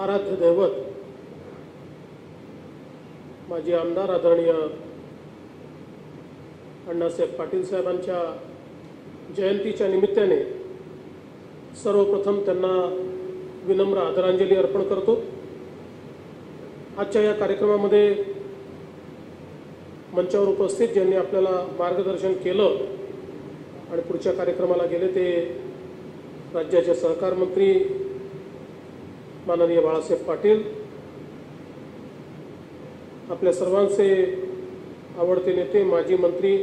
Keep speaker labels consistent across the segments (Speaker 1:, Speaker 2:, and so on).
Speaker 1: आराध्य दैवत माजी आमदार आदरणीय अण्णासाहेब पाटील साहेबांच्या जयंतीच्या निमित्ताने सर्वप्रथम त्यांना विनम्र आदरांजली अर्पण करतो। आजच्या या कार्यक्रमामध्ये मंचावर उपस्थित ज्यांनी आपल्याला मार्गदर्शन केलं आणि पुढच्या कार्यक्रमाला गेले ते राज्याचे सहकार मंत्री माननीय बाळासाहेब पाटील, आपल्या सर्वांचे आवडते नेते माजी मंत्री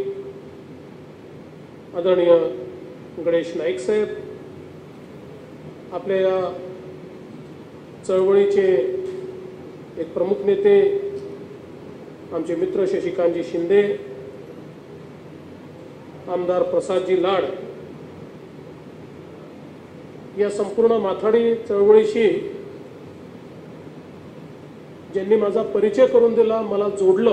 Speaker 1: आदरणीय गणेश नाईक साहेब, आपल्या या चळवळीचे एक प्रमुख नेते आमचे मित्र शशिकांतजी शिंदे, आमदार प्रसादजी लाड, या संपूर्ण माथाडी चळवळीशी ज्यांनी माझा परिचय करून दिला, मला जोडलं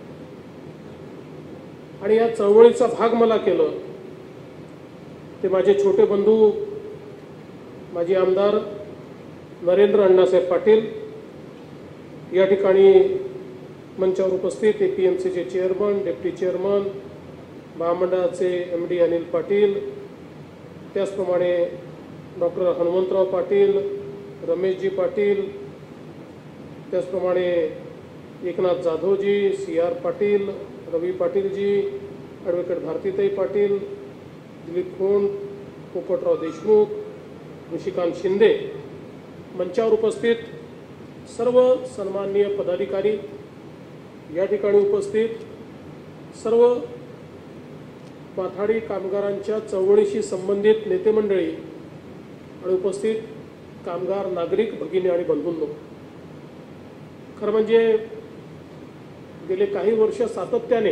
Speaker 1: आणि या चळवळीचा भाग मला केलं ते माझे छोटे बंधू माजी आमदार नरेंद्र अण्णासाहेब पाटील, या ठिकाणी मंचावर उपस्थित APMCचे चेअरमन, डेप्टी चेअरमन, महामंडळाचे MD अनिल पाटील, त्याचप्रमाणे डॉक्टर हनुमंतराव पाटील, रमेशजी पाटील, त्याचप्रमाणे एकनाथ जाधवजी, CR पाटील, रवी पाटीलजी, ॲडव्होकेट भारतीताई पाटील, दिलीप खोंड, पोपटराव देशमुख, निशिकांत शिंदे, मंचावर उपस्थित सर्व सन्माननीय पदाधिकारी, या ठिकाणी उपस्थित सर्व माथाडी कामगारांच्या चळवळीशी संबंधित नेते मंडळी आणि उपस्थित कामगार नागरिक भगिनी आणि बंधूंनो, खरं म्हणजे गेले काही वर्ष सातत्याने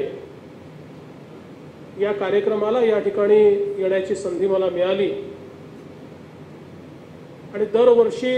Speaker 1: या कार्यक्रमाला या ठिकाणी येण्याची संधी मला मिळाली आणि दरवर्षी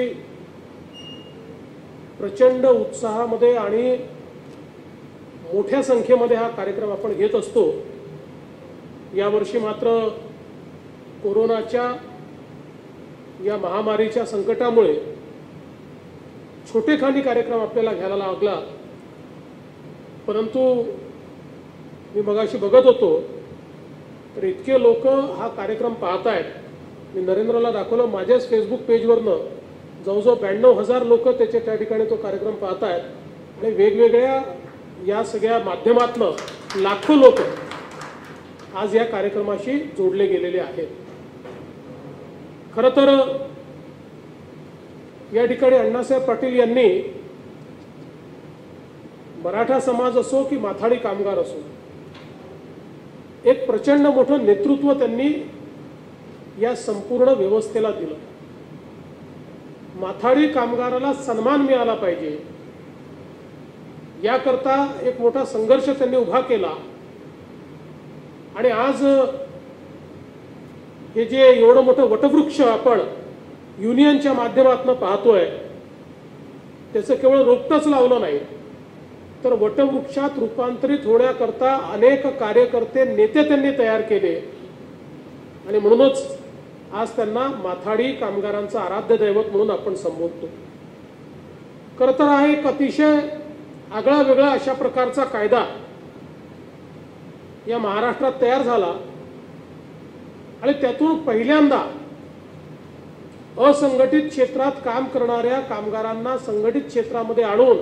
Speaker 1: प्रचंड उत्साहामध्ये आणि मोठ्या संख्येमध्ये हा कार्यक्रम आपण घेत असतो। यावर्षी मात्र कोरोनाच्या या महामारीच्या संकटामुळे छोटेखानी कार्यक्रम आपल्याला घ्यायला लागला, परंतु मी मगाशी बघत होतो तर इतके लोक हा कार्यक्रम पाहत आहेत। मी नरेंद्रला दाखवलं, माझ्याच फेसबुक पेजवरनं जवळजवळ 92,000 लोक त्या ठिकाणी तो कार्यक्रम पाहत आहेत आणि वेगवेगळ्या या सगळ्या माध्यमातून लाखो लोक आज या कार्यक्रमाशी जोडले गेलेले आहेत। खरं तर या ठिकाणी अण्णासाहेब पाटील यांनी मराठा समाज असो की माथाडी कामगार असो, एक प्रचंड मोठं नेतृत्व त्यांनी या संपूर्ण व्यवस्थेला दिलं। माथाडी कामगाराला सन्मान मिळाला पाहिजे याकरता एक मोठा संघर्ष त्यांनी उभा केला आणि आज हे जे एवढं मोठं वटवृक्ष आपण युनियनच्या माध्यमातून पाहतोय, त्याचं केवळ रोपटच लावलं नाही तर वटवृक्षात रूपांतरित होण्याकरता अनेक कार्यकर्ते नेते त्यांनी तयार केले आणि म्हणूनच आज त्यांना माथाडी कामगारांचा आराध्य दैवत म्हणून आपण संबोधतो। खरं तर हा एक अतिशय आगळा वेगळा अशा प्रकारचा कायदा या महाराष्ट्रात तयार झाला आणि त्यातून पहिल्यांदा असंघटित क्षेत्रात काम करणाऱ्या कामगारांना संघटित क्षेत्रामध्ये आणून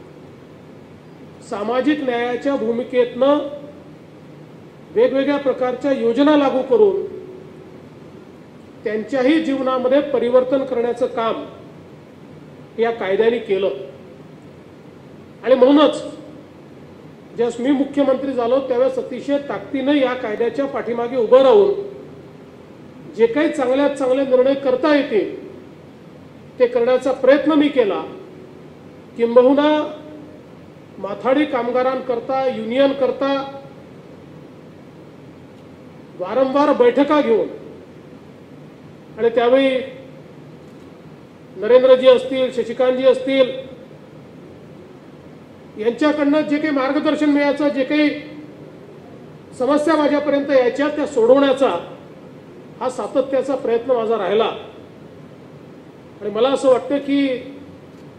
Speaker 1: सामाजिक न्यायाच्या भूमिकेतनं वेगवेगळ्या प्रकारच्या योजना लागू करून त्यांच्याही जीवनामध्ये परिवर्तन करण्याचं काम या कायद्याने केलं आणि म्हणूनच ज्यावेळेस मी मुख्यमंत्री झालो त्यावेळेस अतिशय ताकदीने या कायद्याच्या पाठीमागे उभं राहून जे काही चांगल्यात चांगले निर्णय करता येतील ते करण्याचा प्रयत्न मी केला। किंबहुना माथाडी कामगारांकरता युनियन करता वारंवार बैठका घेऊन आणि त्यावेळी नरेंद्रजी असतील, शशिकांतजी असतील, यांच्याकडनं जे काही मार्गदर्शन मिळायचं, जे काही समस्या माझ्यापर्यंत यायच्या त्या सोडवण्याचा हा सातत्याचा प्रयत्न माझा राहिला आणि मला असं वाटतं की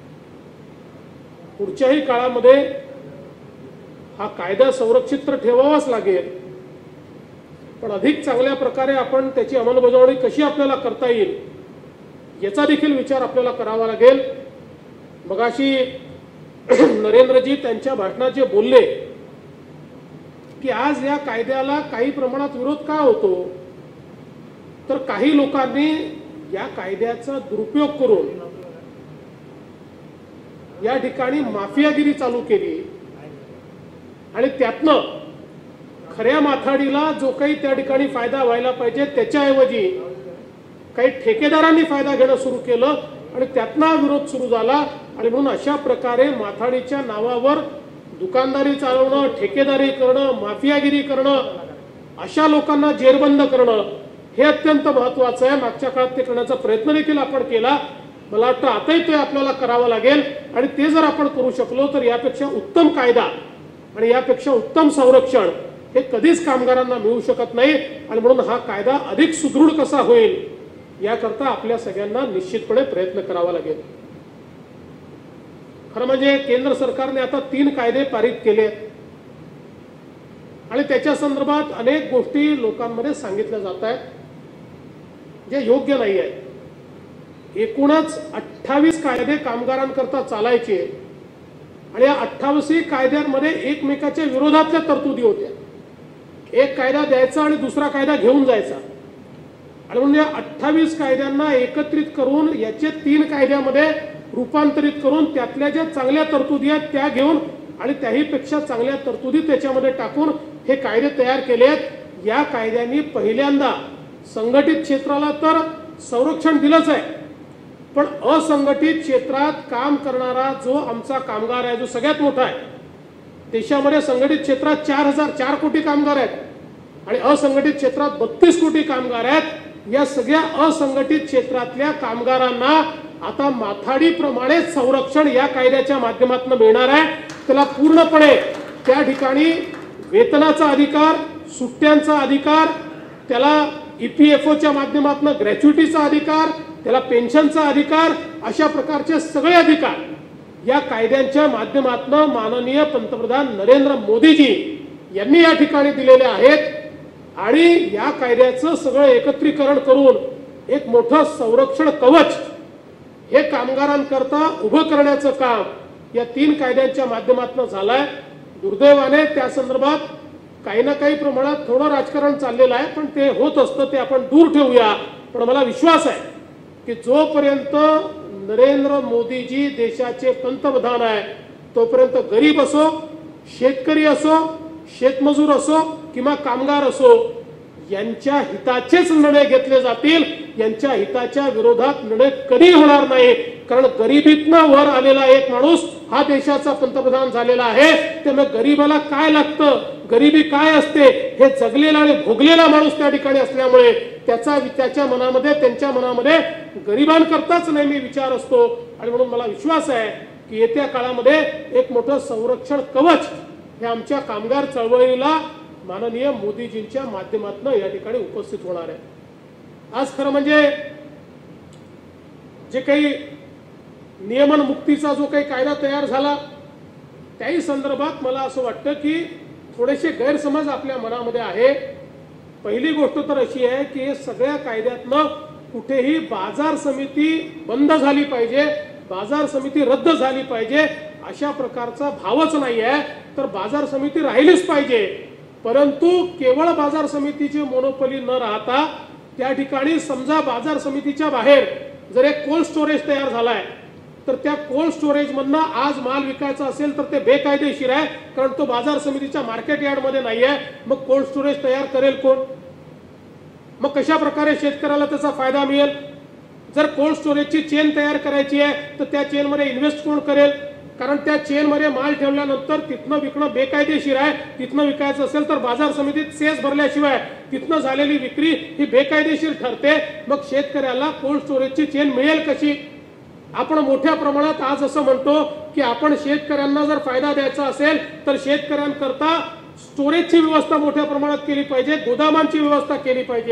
Speaker 1: पुढच्याही काळामध्ये हा कायदा संरक्षित तर ठेवावाच लागेल, पण अधिक चांगल्या प्रकारे आपण त्याची अंमलबजावणी कशी आपल्याला करता येईल याचा देखील विचार आपल्याला करावा लागेल। मगाशी नरेंद्रजी त्यांच्या भाषणात जे बोलले की आज या कायद्याला काही प्रमाणात विरोध का होतो, तर काही लोकांनी या कायद्याचा दुरुपयोग करून या ठिकाणी माफियागिरी चालू केली आणि त्यातनं खऱ्या माथाडीला जो काही त्या ठिकाणी फायदा व्हायला पाहिजे त्याच्याऐवजी काही ठेकेदारांनी फायदा घेणं सुरू केलं आणि त्यातनं विरोध सुरू झाला आणि म्हणून अशा प्रकारे माथाडीच्या नावावर दुकानदारी चालवणं, ठेकेदारी करणं, माफियागिरी करणं, अशा लोकांना जेरबंद करणं हे अत्यंत महत्त्वाचं आहे। मागच्या काळात ते करण्याचा प्रयत्न देखील आपण केला, मला वाटतं आताही ते आपल्याला करावं लागेल आणि ते जर आपण करू शकलो तर यापेक्षा उत्तम कायदा आणि यापेक्षा उत्तम संरक्षण हे कधीच कामगारांना मिळू शकत नाही आणि म्हणून हा कायदा अधिक सुदृढ कसा होईल याकरता आपल्या सगळ्यांना निश्चितपणे प्रयत्न करावा लागेल। खरं म्हणजे केंद्र सरकारने आता 3 कायदे पारित केले आणि त्याच्या संदर्भात अनेक गोष्टी लोकांमध्ये सांगितल्या जात आहेत जे योग्य नाही आहे। एकूणच 28 कायदे कामगारांकरता चालायचे आणि या 28 कायद्यांमध्ये एकमेकाच्या विरोधातल्या तरतुदी होत्या। एक कायदा द्यायचा आणि दुसरा कायदा घेऊन जायचा आणि म्हणून या 28 कायद्यांना एकत्रित करून याचे 3 कायद्यामध्ये रूपांतरित करून त्यातल्या ज्या चांगल्या तरतुदी आहेत त्या घेऊन आणि त्याहीपेक्षा चांगल्या तरतुदी त्याच्यामध्ये टाकून हे कायदे तयार केले आहेत। या कायद्यांनी पहिल्यांदा संघटित क्षेत्राला तर संरक्षण दिलंच आहे, पण असंघटित क्षेत्रात काम करणारा जो आमचा कामगार आहे जो सगळ्यात मोठा आहे देशामध्ये, संघटित क्षेत्रात 4 कोटी कामगार आहेत आणि असंघटित क्षेत्रात 32 कोटी कामगार आहेत। या सगळ्या असंघटित क्षेत्रातल्या कामगारांना आता माथाडीप्रमाणे संरक्षण या कायद्याच्या माध्यमातून मिळणार आहे। त्याला पूर्णपणे त्या ठिकाणी वेतनाचा अधिकार, सुट्ट्यांचा अधिकार, त्याला EPFOच्या माध्यमातून ग्रॅच्युइटीचा अधिकार, त्याला पेन्शनचा अधिकार, अशा प्रकारचे सगळे अधिकार या कायद्यांच्या माध्यमातून माननीय पंतप्रधान नरेंद्र मोदीजी यांनी या ठिकाणी दिलेले आहेत आणि या कायद्याचं सगळं एकत्रीकरण करून एक मोठं संरक्षण कवच हे कामगारांकरता उभं करण्याचं काम या 3 कायद्यांच्या माध्यमातून झालंय। दुर्दैवाने त्या संदर्भात काही ना काही प्रमाणात थोडं राजकारण चाललेलं आहे, पण ते होत असतं, ते आपण दूर ठेवूया। पण मला विश्वास आहे की जोपर्यंत नरेंद्र मोदीजी देशाचे पंतप्रधान आहे तोपर्यंत गरीब असो, शेतकरी असो, शेतमजूर असो किंवा कामगार असो यांच्या हिताचेच निर्णय घेतले जातील। यांच्या हिताच्या विरोधात निर्णय कधी होणार नाही, कारण गरिबीतनं वर आलेला एक माणूस हा देशाचा पंतप्रधान झालेला आहे। त्यामुळे गरीबाला काय लागतं, गरिबी काय असते हे जगलेला आणि भोगलेला माणूस त्या ठिकाणी असल्यामुळे त्याच्या मनामध्ये, त्यांच्या मनामध्ये गरिबांकरताच नेहमी विचार असतो आणि म्हणून मला विश्वास आहे की येत्या काळामध्ये एक मोठं संरक्षण कवच हे आमच्या कामगार चळवळीला माननीय मोदीजींच्या माध्यमातून या ठिकाणी उपस्थित होणार आहे। आज खरं म्हणजे जे काही नियमन मुक्तीचा जो काही कायदा तयार झाला त्याही संदर्भात मला असं वाटतं की थोडेसे गैरसमज आपल्या मनामध्ये आहे। पहिली गोष्ट तर अशी आहे की सगळ्या कायद्यातनं कुठेही बाजार समिती बंद झाली पाहिजे, बाजार समिती रद्द झाली पाहिजे अशा प्रकारचा भावच नाही आहे, तर बाजार समिती राहिलीच पाहिजे। परंतु केवळ बाजार समितीची मोनोपोली न राहता त्या ठिकाणी समजा बाजार समितीच्या बाहेर जर एक कोल्ड स्टोरेज तयार झालाय तर त्या कोल्ड स्टोरेज मधनं आज माल विकायचा असेल तर ते बेकायदेशीर आहे, कारण तो बाजार समितीच्या मार्केट यार्ड मध्ये नाही आहे। मग कोल्ड स्टोरेज तयार करेल कोण? मग कशा प्रकारे शेतकऱ्याला त्याचा फायदा मिळेल? जर कोल्ड स्टोरेजची चेन तयार करायची आहे तर त्या चेन मध्ये इन्व्हेस्ट कोण करेल? कारण त्या चेन मध्ये माल ठेवल्यानंतर तिथनं विकणं बेकायदेशीर आहे। तिथनं विकायचं असेल तर बाजार समितीत सेस भरल्याशिवाय तिथनं झालेली विक्री ही बेकायदेशीर ठरते। मग शेतकऱ्याला कोल्ड स्टोरेजची चेन मिळेल कशी? आपण मोठ्या प्रमाणात आज असं म्हणतो की आपण शेतकऱ्यांना जर फायदा द्यायचा असेल तर शेतकऱ्यांकरता स्टोरेजची व्यवस्था मोठ्या प्रमाणात केली पाहिजे, गोदामांची व्यवस्था केली पाहिजे।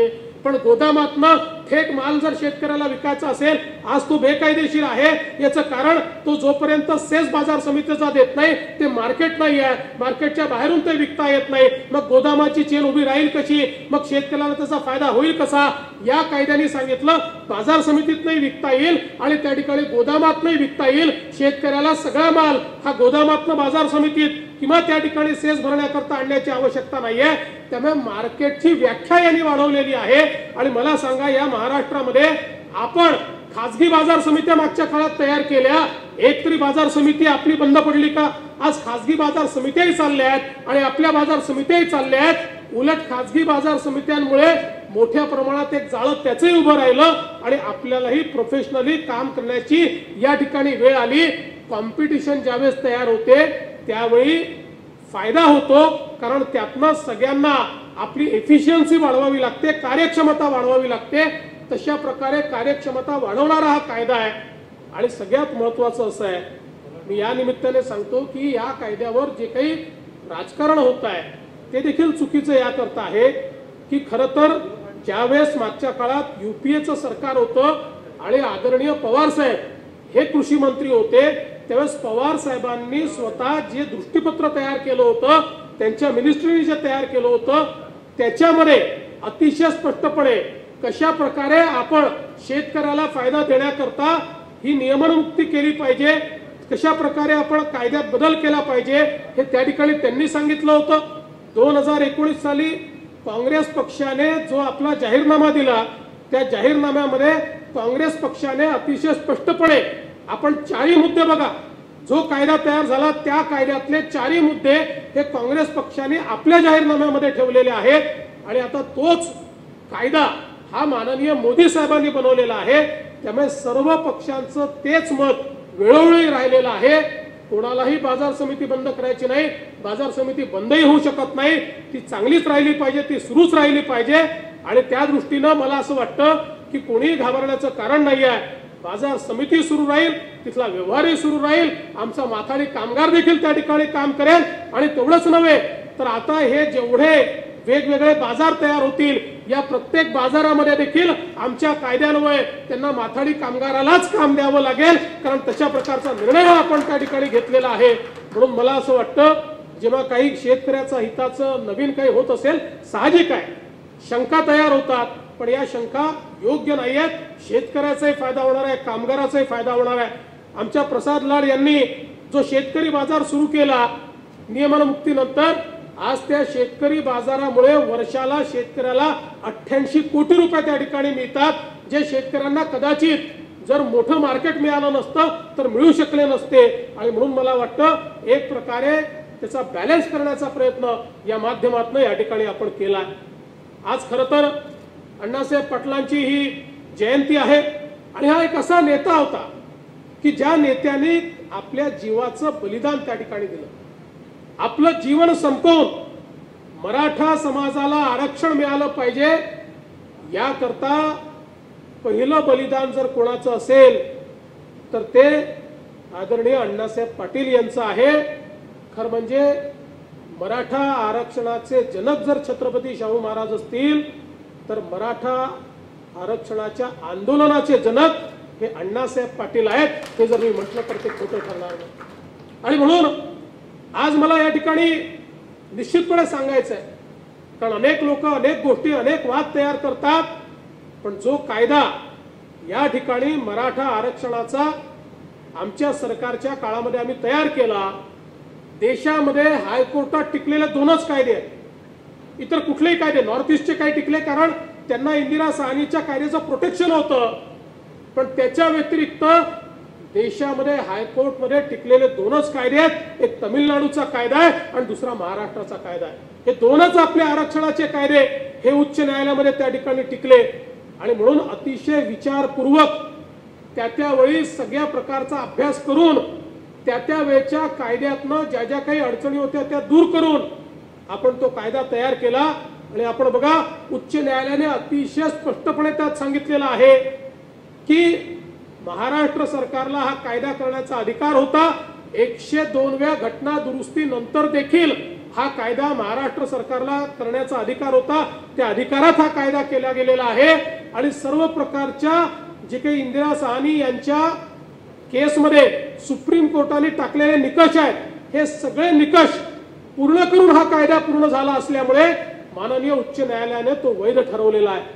Speaker 1: पण गोदामातनं थेट माल जर शेतकऱ्याला विकायचा असेल, आज तो बेकायदेशीर आहे, याचं कारण तो जोपर्यंत सेस बाजार समितीचा देत नाही ते मार्केट नाही आहे, मार्केटच्या बाहेरून ते विकता येत नाही, मग गोदामाची चेन उभी राहील कशी, मग शेतकऱ्याला त्याचा फायदा होईल कसा? या कायद्याने सांगितलं बाजार समितीत नाही विकता येईल आणि त्या ठिकाणी गोदामात नाही विकता येईल, शेतकऱ्याला सगळा माल हा गोदामातनं बाजार समितीत किंवा त्या ठिकाणी सेस भरण्याकरता आणण्याची आवश्यकता नाहीये। त्यामुळे मार्केटची व्याख्या यांनी वाढवलेली आहे आणि मला सांगा या महाराष्ट्रामध्ये आपण खासगी बाजार समित्या मागच्या काळात तयार केल्या, एक तरी बाजार समिती आपली बंद पडली का? आज खासगी बाजार समित्याही चालल्या आहेत आणि आपल्या बाजार समित्याही चालल्या आहेत। उलट खासगी बाजार समित्यांमुळे मोठ्या प्रमाणात एक जाळं त्याचंही उभं राहिलं आणि आपल्यालाही प्रोफेशनली काम करण्याची या ठिकाणी वेळ आली। कॉम्पिटिशन ज्यावेळेस तयार होते त्यावेळी फायदा होतो, कारण त्यातनं सगळ्यांना आपली एफिशियन्सी वाढवावी लागते, कार्यक्षमता वाढवावी लागते। तशा प्रकारे कार्यक्षमता वाढवणारा हा कायदा आहे। आणि सगळ्यात महत्त्वाचं असं आहे, मी या निमित्ताने सांगतो की या कायद्यावर जे काही राजकारण होत आहे ते देखील चुकीचं याकरता आहे की खरं तर ज्यावेळेस मागच्या काळात युपीएचं सरकार होतं आणि आदरणीय पवार साहेब हे कृषी मंत्री होते, त्यावेळेस पवार साहेबांनी स्वतः जे दृष्टिपत्र तयार केलं होतं, त्यांच्या मिनिस्ट्रीने जे तयार केलं होतं, त्याच्यामध्ये अतिशय स्पष्टपणे कशा प्रकारे आपण शेतकऱ्याला फायदा देण्याकरता ही नियमनमुक्ती केली पाहिजे, कशा प्रकारे आपण कायद्यात बदल केला पाहिजे हे त्या ठिकाणी त्यांनी सांगितलं होतं। 2019 साली काँग्रेस पक्षाने जो आपला जाहीरनामा दिला, त्या जाहीरनाम्यामध्ये काँग्रेस पक्षाने अतिशय स्पष्टपणे आपण 4 मुद्दे बघा, जो कायदा तयार झाला त्या कायद्यातले 4 मुद्दे हे काँग्रेस पक्षाने आपल्या जाहीरनाम्यामध्ये ठेवलेले आहेत आणि आता तोच कायदा हा माननीय मोदी साहेबांनी बनवलेला आहे। त्यामुळे सर्व पक्षांचं तेच मत वेळोवेळी राहिलेलं आहे। कोणालाही बाजार समिती बंद करायची नाही, बाजार समिती बंदही होऊ शकत नाही, ती चांगलीच राहिली पाहिजे, ती सुरूच राहिली पाहिजे। आणि त्या दृष्टीनं मला असं वाटतं की कोणी घाबरण्याचं कारण नाही आहे। बाजार समिती सुरू राहील, तिथला व्यवहारही सुरू राहील, आमचा माथाडी कामगार देखील त्या ठिकाणी काम करेल। आणि तेवढंच नव्हे तर आता हे जेवढे वेगवेगळे बाजार तयार होतील, या प्रत्येक बाजारामध्ये देखील आमच्या कायद्यान्वये त्यांना माथाडी कामगारालाच काम द्यावं लागेल, कारण तशा प्रकारचा निर्णय आपण त्या ठिकाणी घेतलेला आहे। म्हणून मला असं वाटतं जेव्हा काही शेतकऱ्याचा हिताचं नवीन काही होत असेल, साहजिक आहे शंका तयार होतात, पण या शंका योग्य नाही आहेत। शेतकऱ्याचाही फायदा होणार आहे, कामगाराचाही फायदा होणार आहे। आमच्या प्रसाद लाड यांनी जो शेतकरी बाजार सुरू केला नियमनमुक्तीनंतर, आज त्या शेतकरी बाजारामुळे वर्षाला शेतकऱ्याला 88 कोटी रुपये त्या ठिकाणी मिळतात, जे शेतकऱ्यांना कदाचित जर मोठं मार्केट मिळालं नसतं तर मिळू शकले नसते। आणि म्हणून मला वाटतं एक प्रकारे त्याचा बॅलन्स करण्याचा प्रयत्न या माध्यमातून या ठिकाणी आपण केला। आज खरं तर अण्णासाहेब पाटलांची ही जयंती आहे आणि हा एक असा नेता होता की ज्या नेत्याने आपल्या जीवाचं बलिदान त्या ठिकाणी दिलं, आपलं जीवन संपवून मराठा समाजाला आरक्षण मिळालं पाहिजे याकरता पहिलं बलिदान जर कोणाचं असेल तर ते आदरणीय अण्णासाहेब पाटील यांचं आहे। खरं म्हणजे मराठा आरक्षणाचे जनक जर छत्रपती शाहू महाराज असतील तर मराठा आरक्षणाच्या आंदोलनाचे जनक हे अण्णासाहेब पाटील आहेत, हे जर मी म्हटलं तर ते खोटं ठरणार नाही। आणि म्हणून आज मला या ठिकाणी निश्चितपणे सांगायचं आहे, कारण अनेक लोक अनेक गोष्टी अनेक वाद तयार करतात, पण जो कायदा या ठिकाणी मराठा आरक्षणाचा आमच्या सरकारच्या काळामध्ये आम्ही तयार केला, देशामध्ये हायकोर्टात टिकलेले 2च कायदे आहेत, इतर कुठलेही कायदे नॉर्थ ईस्टचे काही टिकले कारण त्यांना इंदिरा साहनीच्या कायद्याचं प्रोटेक्शन होतं, पण त्याच्या व्यतिरिक्त देशामध्ये हायकोर्टमध्ये टिकलेले 2च कायदे आहेत, एक तमिळनाडूचा कायदा आहे आणि दुसरा महाराष्ट्राचा कायदा आहे। हे 2च आपल्या आरक्षणाचे कायदे हे उच्च न्यायालयामध्ये त्या ठिकाणी टिकले आणि म्हणून अतिशय विचारपूर्वक त्या वेळी सगळ्या प्रकारचा अभ्यास करून त्या वेळच्या कायद्यातनं ज्या ज्या काही अडचणी होत्या त्या दूर करून आपण तो कायदा तयार केला। आणि आपण बघा उच्च न्यायालयाने अतिशय स्पष्टपणे त्यात सांगितलेलं आहे की महाराष्ट्र सरकारला हा कायदा करण्याचा अधिकार होता। 102व्या घटना दुरुस्ती नंतर देखील हा कायदा महाराष्ट्र सरकारला करण्याचा अधिकार होता, त्या अधिकारात हा कायदा केला गेलेला आहे आणि सर्व प्रकारच्या जे काही इंदिरा साहनी यांच्या केसमध्ये सुप्रीम कोर्टाने टाकलेले निकष आहेत हे सगळे निकष पूर्ण करून हा कायदा पूर्ण झाला असल्यामुळे माननीय उच्च न्यायालयाने तो वैध ठरवलेला आहे।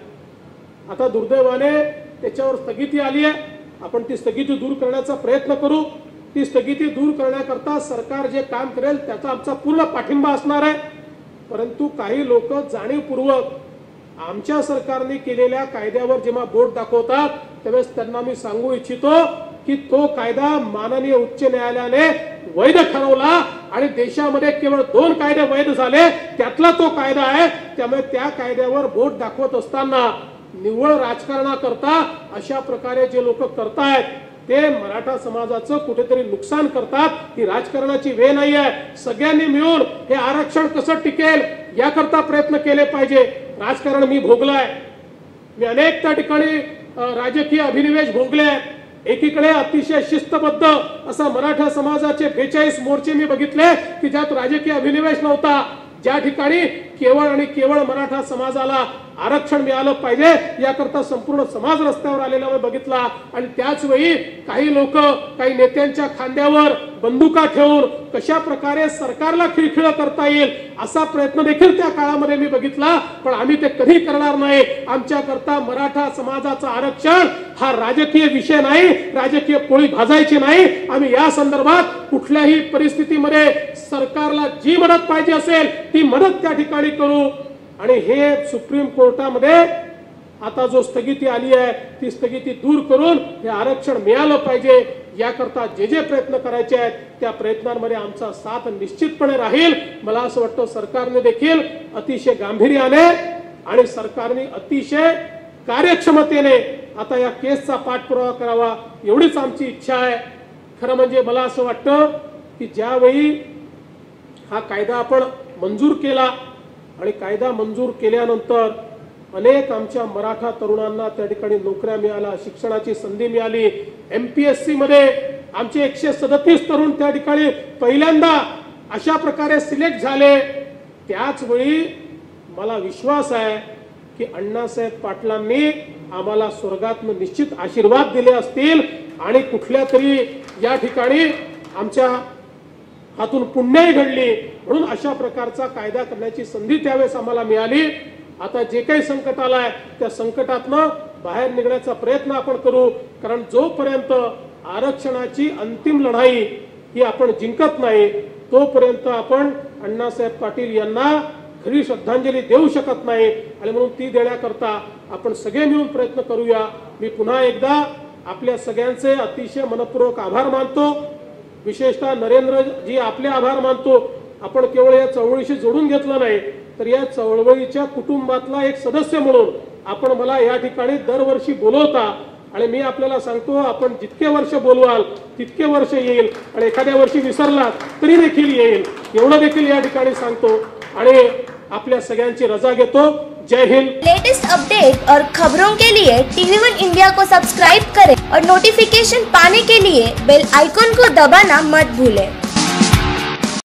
Speaker 1: आता दुर्दैवाने त्याच्यावर स्थगिती आली आहे, आपण ती स्थगिती दूर करण्याचा प्रयत्न करू। ती स्थगिती दूर करण्याकरता सरकार जे काम करेल त्याचा आमचा पूर्ण पाठिंबा असणार आहे, परंतु काही लोक जाणीवपूर्वक आमच्या सरकारने केलेल्या कायद्यावर जेव्हा बोट दाखवतात त्यावेळेस त्यांना मी सांगू इच्छितो की तो कायदा माननीय उच्च न्यायालयाने वैध ठरवला आणि देशामध्ये केवळ 2 कायदे वैध झाले, त्यातला तो कायदा आहे। त्यामुळे त्या कायद्यावर बोट दाखवत असताना निव्वळ राजकारणाकरता अशा प्रकारे जे लोक करतायत ते मराठा समाजाचं कुठेतरी नुकसान करतात। ही राजकारणाची वेळ नाही आहे। सगळ्यांनी मिळून हे आरक्षण कसं टिकेल याकरता प्रयत्न केले पाहिजे। राजकारण मी भोगलाय, मी अनेक त्या ठिकाणी राजकीय अभिनिवेश भोगले आहेत। एकीकडे अतिशय शिस्तबद्ध असा मराठा समाजाचे 42 मोर्चे मी बघितले की ज्यात राजकीय अभिनिवेश नव्हता, ज्या ठिकाणी केवळ आणि केवळ मराठा समाजाला आरक्षण मिळालं पाहिजे याकरता संपूर्ण समाज रस्त्यावर आलेला मी बघितला। आणि त्याच वेळी काही लोक काही नेत्यांच्या खांद्यावर बंदुका ठेवून कशा प्रकारे सरकारला खिळखिळ करता येईल असा प्रयत्न देखील त्या काळामध्ये मी बघितला, पण आम्ही ते कधी करणार नाही। आमच्या करता मराठा समाजाचं आरक्षण हा राजकीय विषय नाही, राजकीय पोळी भाजायची नाही। आम्ही या संदर्भात कुठल्याही परिस्थितीमध्ये सरकारला जी मदत पाहिजे असेल ती मदत त्या ठिकाणी करू। आणि हे सुप्रीम कोर्टामध्ये आता जो स्थगिती आली आहे ती स्थगिती दूर करून हे आरक्षण मिळालं पाहिजे याकरता जे जे प्रयत्न करायचे आहेत त्या प्रयत्नांमध्ये आमचा साथ निश्चितपणे राहील। मला असं वाटतं सरकारने देखील अतिशय गांभीर्याने आणि सरकारने अतिशय कार्यक्षमतेने आता या केसचा पाठपुरावा करावा एवढीच आमची इच्छा आहे। खरं म्हणजे मला असं वाटतं की ज्यावेळी हा कायदा आपण मंजूर केला आणि कायदा मंजूर केल्यानंतर अनेक आमच्या मराठा तरुणांना त्या ठिकाणी नोकऱ्या मिळाल्या, शिक्षणाची संधी मिळाली। MPSC मध्ये आमचे 137 तरुण त्या ठिकाणी पहिल्यांदा अशा प्रकारे सिलेक्ट झाले। त्याच वेळी मला विश्वास आहे की अण्णासाहेब पाटलांनी आम्हाला स्वर्गातून निश्चित आशीर्वाद दिले असतील आणि कुठल्या तरी या ठिकाणी आमच्या हातून पुण्याई घडली म्हणून अशा प्रकारचा कायदा करण्याची संधी त्यावेळेस आम्हाला मिळाली। आता जे काही संकट आलाय त्या संकटातनं बाहेर निघण्याचा प्रयत्न आपण करू, कारण जोपर्यंत आरक्षणाची अंतिम लढाई ही आपण जिंकत नाही तोपर्यंत आपण अण्णासाहेब पाटील यांना खरी श्रद्धांजली देऊ शकत नाही। आणि म्हणून ती देण्याकरता आपण सगळे मिळून प्रयत्न करूया। मी पुन्हा एकदा आपल्या सगळ्यांचे अतिशय मनपूर्वक आभार मानतो, विशेषतः नरेंद्रजी आपले आभार मानतो। आपण केवळ या चळवळीशी जोडून घेतलं नाही तर या चळवळीच्या कुटुंबातला एक सदस्य म्हणून आपण मला या ठिकाणी दरवर्षी बोलवता आणि मी आपल्याला सांगतो आपण जितके वर्ष बोलवाल तितके वर्ष येईल आणि एखाद्या वर्षी विसरलात तरी देखील येईल एवढं देखील या ठिकाणी सांगतो आणि आपल्या सगळ्यांची रजा घेतो। जय हिंद।
Speaker 2: लेटेस्ट अपडेट और खबरों के लिए TV1 इंडिया को सब्सक्राइब करें और नोटिफिकेशन पाने के लिए बेल आइकॉन को दबाना मत भूलें।